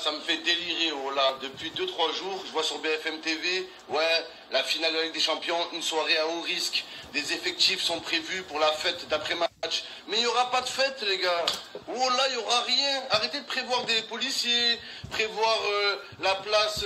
ça me fait délirer, oh là. Depuis 2-3 jours, je vois sur BFM TV, ouais, la finale de la Ligue des Champions, une soirée à haut risque. Des effectifs sont prévus pour la fête d'après-match. Mais il n'y aura pas de fête, les gars. Oh là, il n'y aura rien. Arrêtez de prévoir des policiers, prévoir la place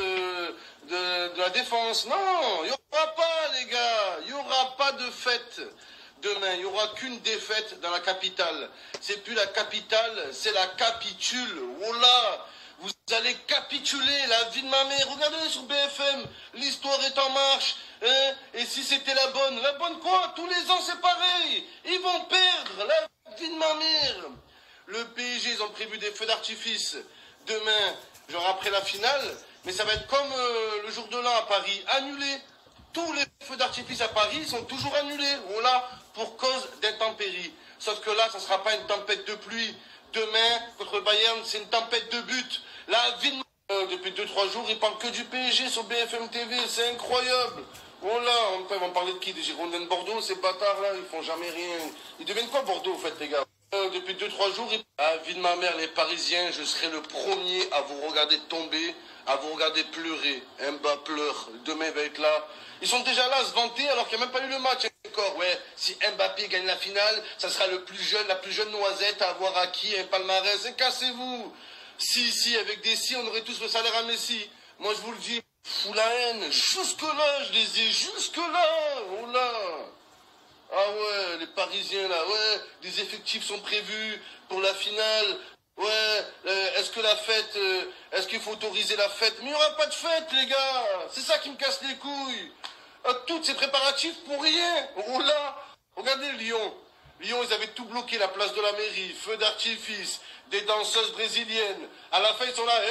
de la défense. Non, il n'y aura pas, les gars. Il n'y aura pas de fête. Demain, il n'y aura qu'une défaite dans la capitale. C'est plus la capitale, c'est la capitule. Oh là, vous allez capituler la vie de ma mère. Regardez sur BFM, l'histoire est en marche. Hein? Et si c'était la bonne quoi? Tous les ans c'est pareil. Ils vont perdre la vie de ma mère. Le PSG, ils ont prévu des feux d'artifice demain, genre après la finale. Mais ça va être comme le jour de l'an à Paris, annulé. Tous les feux d'artifice à Paris sont toujours annulés, voilà, pour cause d'intempéries. Sauf que là, ça ne sera pas une tempête de pluie. Demain, contre le Bayern, c'est une tempête de but. La vie de... depuis 2-3 jours, ils parlent que du PSG sur BFM TV, c'est incroyable. Voilà, en même temps, ils vont parler de qui? Des Girondins de Bordeaux, ces bâtards-là, ils font jamais rien. Ils deviennent quoi Bordeaux, en fait, les gars? Depuis 2-3 jours, la vie de ma mère, les Parisiens, je serai le premier à vous regarder tomber, à vous regarder pleurer. Mbappé pleure, demain il va être là. Ils sont déjà là à se vanter alors qu'il n'y a même pas eu le match encore. Ouais, si Mbappé gagne la finale, ça sera la plus jeune noisette à avoir acquis un palmarès. Et cassez-vous. Si, avec des si, on aurait tous le salaire à Messi. Moi, je vous le dis, fous la haine. Jusque-là, je les ai jusque-là. Oh là. Ah ouais, les Parisiens là, ouais, des effectifs sont prévus pour la finale. Ouais, est-ce que la fête, est-ce qu'il faut autoriser la fête? Mais il n'y aura pas de fête, les gars. C'est ça qui me casse les couilles. Tous ces préparatifs pour rien. Oh là, regardez Lyon. Lyon, ils avaient tout bloqué, la place de la mairie, feu d'artifice, des danseuses brésiliennes. À la fin, ils sont là,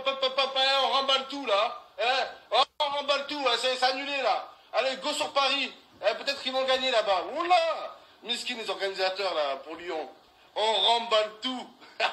on remballe tout là. On remballe tout, c'est annulé là. Allez, go sur Paris. Peut-être qu'ils vont gagner là-bas. Oula, miskin les organisateurs là, pour Lyon. On remballe tout.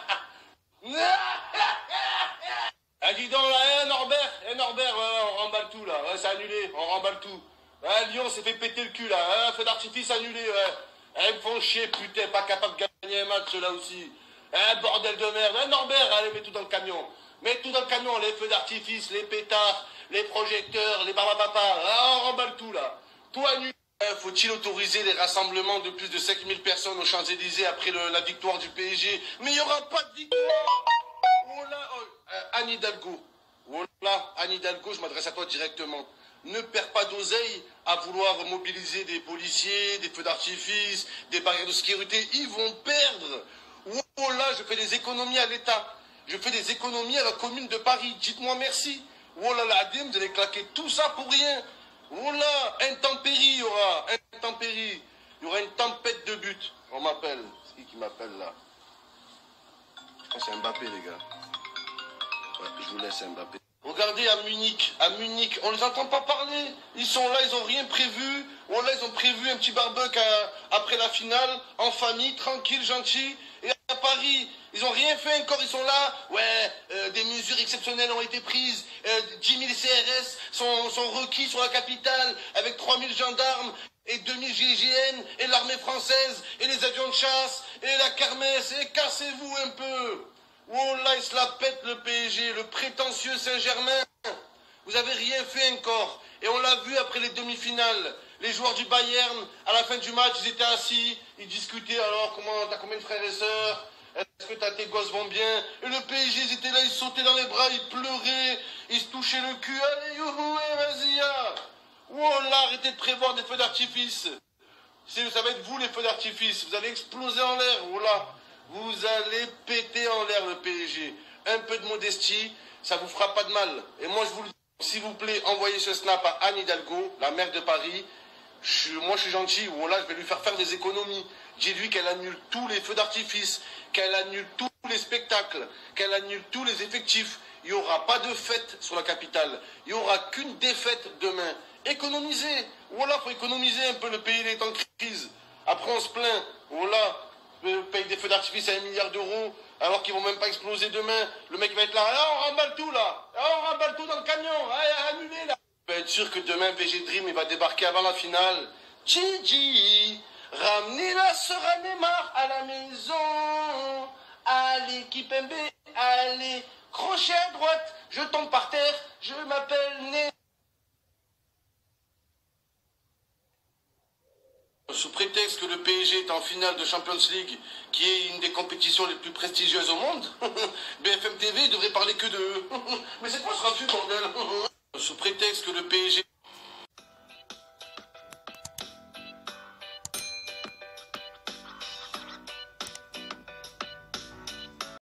Ah, dis donc là, Norbert, ouais, on remballe tout là, ouais, c'est annulé, on remballe tout. Lyon s'est fait péter le cul là, feu d'artifice annulé, ouais. Ils me font chier, putain, pas capable de gagner un match là aussi. Bordel de merde. Norbert, allez, mets tout dans le camion. Mets tout dans le camion, les feux d'artifice, les pétards, les projecteurs, les barbapapas. On remballe tout là. Tout annulé. Faut-il autoriser les rassemblements de plus de 5000 personnes aux Champs-Élysées après la victoire du PSG? Mais il n'y aura pas de victoire. Oh là, Anne Hidalgo. Oh là, Anne Hidalgo, je m'adresse à toi directement. Ne perds pas d'oseille à vouloir mobiliser des policiers, des feux d'artifice, des barrières de sécurité. Ils vont perdre. Oh là, je fais des économies à l'État. Je fais des économies à la commune de Paris. Dites-moi merci. Oh là là, Adim, vous allez claquer tout ça pour rien. Oh là, intempérie, il y aura. Intempérie. Il y aura une tempête de but. On m'appelle. C'est qui m'appelle là? Je pense que c'est Mbappé, les gars. Ouais, je vous laisse Mbappé. Regardez à Munich, on les entend pas parler. Ils sont là, ils ont rien prévu. Oh là, ils ont prévu un petit barbecue après la finale, en famille, tranquille, gentil. Et à Paris, ils ont rien fait encore, ils sont là. Ouais, des mesures exceptionnelles ont été prises. 10 000 CRS sont requis sur la capitale, avec 3 000 gendarmes, et 2 000 GIGN, et l'armée française, et les avions de chasse, et la kermesse, et cassez-vous un peu. Oh là, il se la pète le PSG, le prétentieux Saint-Germain. Vous avez rien fait encore. Et on l'a vu après les demi-finales. Les joueurs du Bayern, à la fin du match, ils étaient assis, ils discutaient. Alors, t'as combien de frères et sœurs? Est-ce que tes gosses vont bien? Et le PSG, ils étaient là, ils sautaient dans les bras, ils pleuraient, ils se touchaient le cul. Allez, youhou, vas-y, ya. Oh là, arrêtez de prévoir des feux d'artifice. Ça va être vous, les feux d'artifice. Vous allez exploser en l'air. Oh là. Vous allez péter en l'air le PSG. Un peu de modestie, ça vous fera pas de mal. Et moi, je vous le dis, s'il vous plaît, envoyez ce snap à Anne Hidalgo, la maire de Paris. Moi, je suis gentil. Voilà, je vais lui faire des économies. Dis-lui qu'elle annule tous les feux d'artifice, qu'elle annule tous les spectacles, qu'elle annule tous les effectifs. Il n'y aura pas de fête sur la capitale. Il n'y aura qu'une défaite demain. Économisez. Voilà, faut économiser un peu. Le pays est en crise. Après, on se plaint. Voilà. Paye des feux d'artifice à 1 milliard d'euros, alors qu'ils vont même pas exploser demain. Le mec va être là, ah, on remballe tout là, ah, on remballe tout dans le camion, ah, annulé là. On peut être sûr que demain, VG Dream, il va débarquer avant la finale. Gigi, ramenez la sœur à Neymar à la maison. Allez, Kipembe, allez, Crochet à droite, je tombe par terre, je m'appelle Né. Sous prétexte que le PSG est en finale de Champions League, qui est une des compétitions les plus prestigieuses au monde, BFM TV devrait parler que de... Mais c'est quoi ce refus, bordel? Sous prétexte que le PSG...